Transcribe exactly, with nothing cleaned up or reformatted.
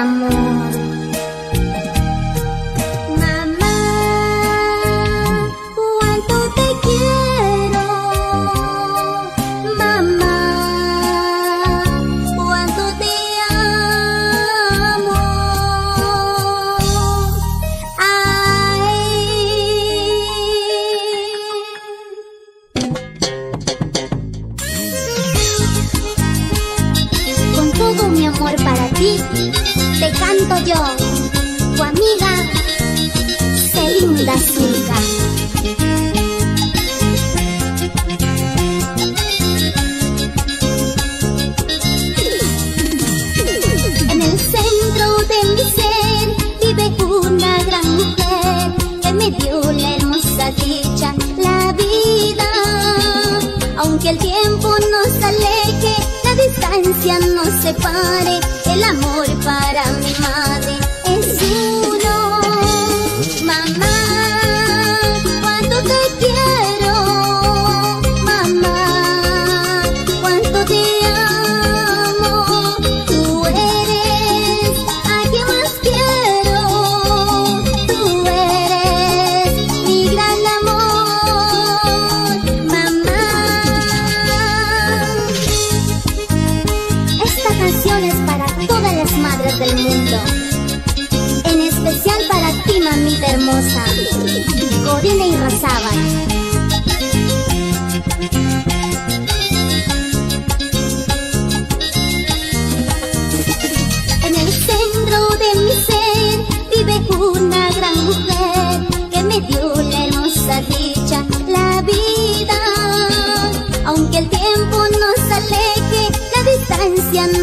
amor. Mamá, cuánto te quiero. Mamá, cuánto te amo. Ay. Con todo mi amor para ti, te canto yo, tu amiga Celinda Zulka. En el centro de mi ser vive una gran mujer que me dio la hermosa dicha, la vida. Aunque el tiempo nos aleje, la distancia nos separe, el amor para mi madre es uno. Mamá, cuánto te quiero. Mamá, cuánto te amo. Tú eres a quien más quiero. Tú eres mi gran amor. Mamá. Esta canción es para todas las madres del mundo, en especial para ti, mamita hermosa, Corina Irrazábal. En el centro de mi ser vive una gran mujer que me dio la hermosa dicha, la vida. Aunque el tiempo nos aleje, la distancia